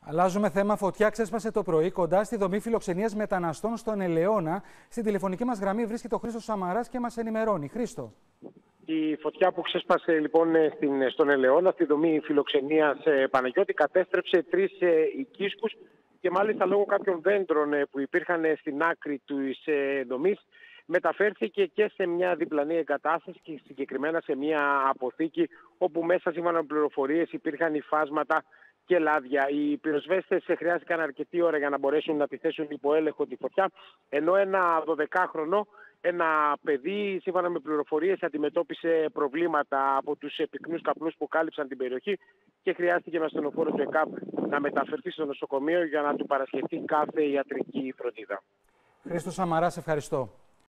Αλλάζουμε θέμα. Φωτιά ξέσπασε το πρωί κοντά στη δομή φιλοξενίας μεταναστών στον Ελαιώνα. Στην τηλεφωνική μας γραμμή βρίσκεται ο Χρήστος Σαμαράς και μας ενημερώνει. Χρήστο. Η φωτιά που ξέσπασε λοιπόν στον Ελαιώνα, στη δομή φιλοξενίας Παναγιώτη, κατέστρεψε 3 οικίσκους και μάλιστα λόγω κάποιων δέντρων που υπήρχαν στην άκρη της δομής, μεταφέρθηκε και σε μια διπλανή εγκατάσταση και συγκεκριμένα σε μια αποθήκη, όπου μέσα σύμφωνα με πληροφορίες υπήρχαν υφάσματα και λάδια. Οι πυροσβέστες χρειάστηκαν αρκετή ώρα για να μπορέσουν να τη θέσουν υπό έλεγχο τη φωτιά, ενώ ένα 12χρονο, ένα παιδί, σύμφωνα με πληροφορίες, αντιμετώπισε προβλήματα από τους πυκνούς καπνούς που κάλυψαν την περιοχή και χρειάστηκε με ασθενοφόρο του ΕΚΑΒ να μεταφερθεί στο νοσοκομείο για να του παρασχεθεί κάθε ιατρική φροντίδα. Χρήστο Σαμαρά, ευχαριστώ.